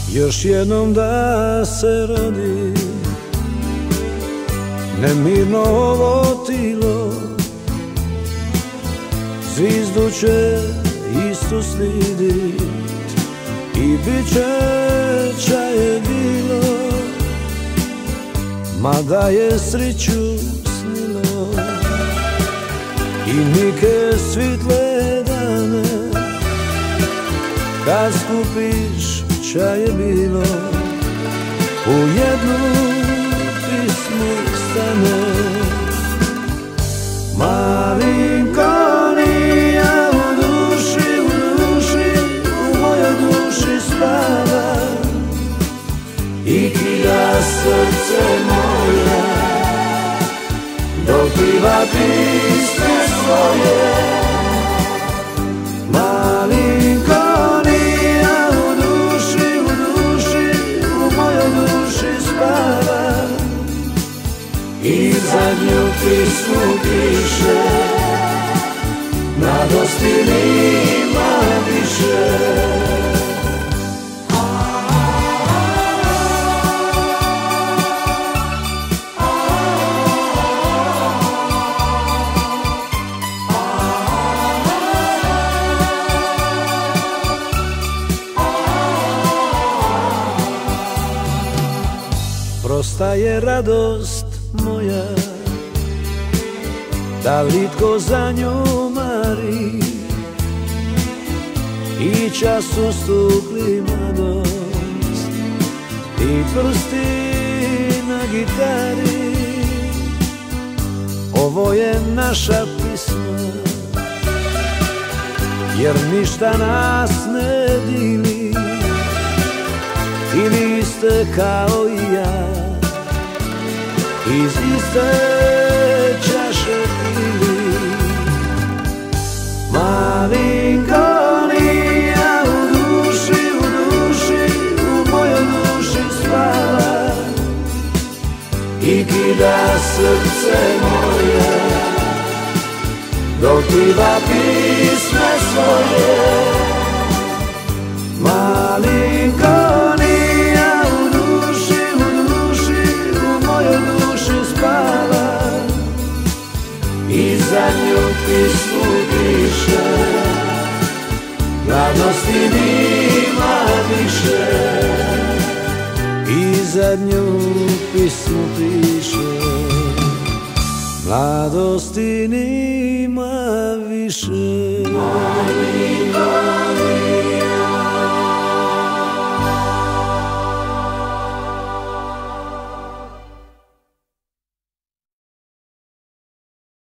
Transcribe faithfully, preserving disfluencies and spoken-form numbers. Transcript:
još jednom da se rodi, nemirno ovo tilo, zvizdu će isto slidit i bit će čaje bilo, mada je sreću snilo i nike svitle dane. Kad skupiš čaje bilo, u jednu pismu stane. Malinkonija u duši, u duši, u mojoj duši spava i kida srce moje, dok pliva pisme svoje. Malinkonija u duši, u duši, u mojoj duši spava i zadnju pismu piše, mladosti nima više. Prosta je radost moja, da li tko za nju mari, i čas ustukli mladost i prsti na gitari. Ovo je naša pisma, jer ništa nas ne dili, i vi ste kao i ja, iz iste čaše pili. Malinkonija u duši, u duši, u mojoj duši spava i kida srce moje, dok pliva pisme svoje. Malinkonija u duši, u duši, u mojoj duši spava i zadnju pismu piše, mladosti nima više. I zadnju pismu piše, mladosti nima više.